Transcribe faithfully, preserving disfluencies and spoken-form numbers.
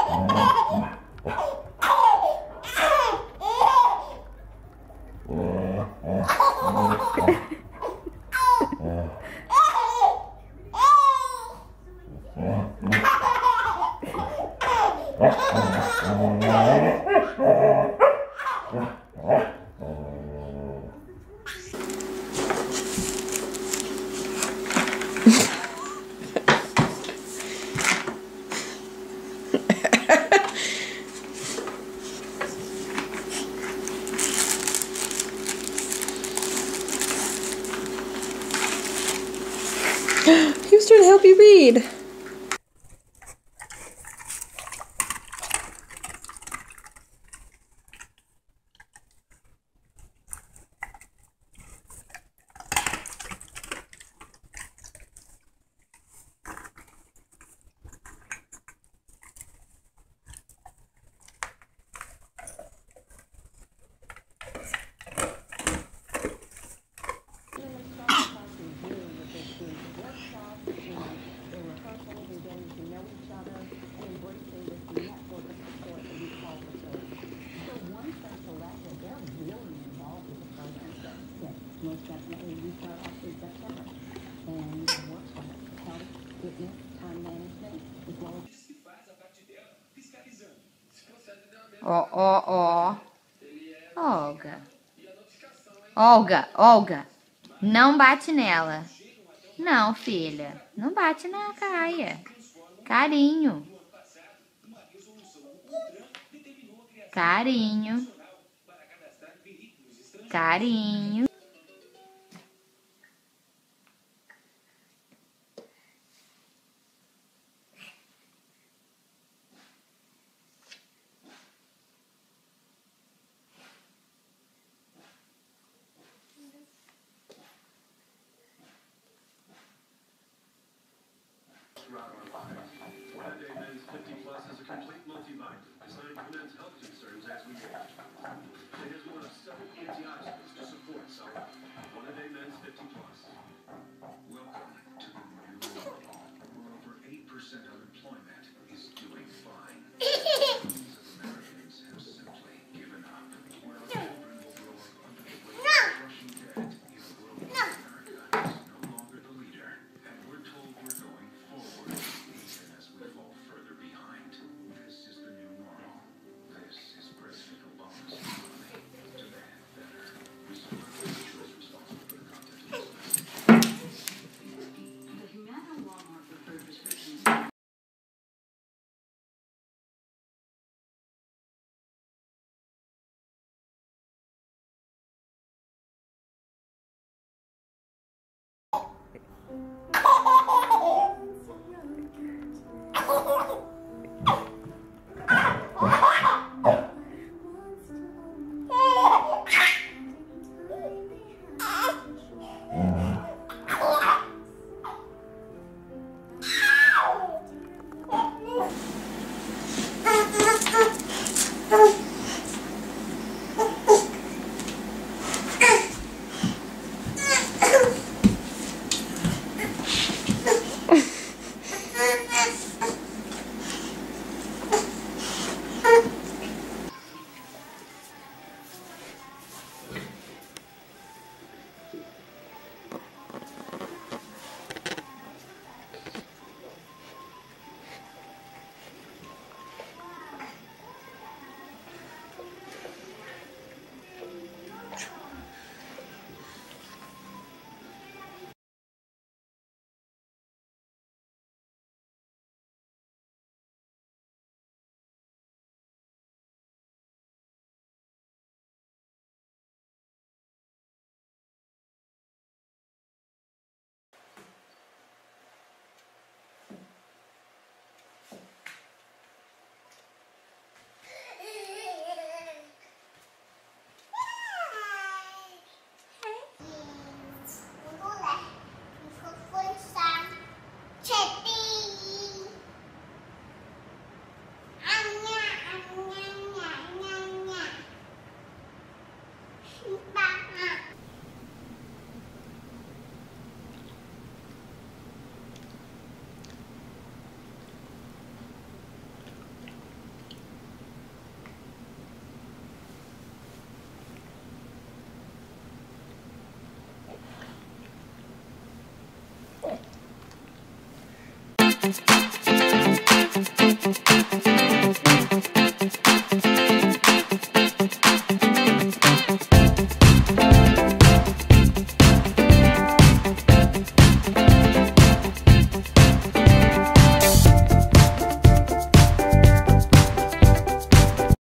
He was trying to help you read. Most definitely, we start off in September, and workshops, health, fitness, time management, as well as... Ó, ó, ó. Olga. Olga, Olga. Não bate nela. Não, filha. Não bate na Caia. Carinho. Carinho. Carinho. One a day men's fifty plus is a complete multivitamin designed for men's health concerns as we age. It has one of seven antioxidants to support cell health. One a day men's fifty plus. Welcome to the new normal, where over eight percent unemployment is doing fine. Millions of Americans have simply given up. Where our children will grow up under the weight of crushing debt in a world where America is no longer the leader, and we're told we're going forward. As we fall further behind, this Bye.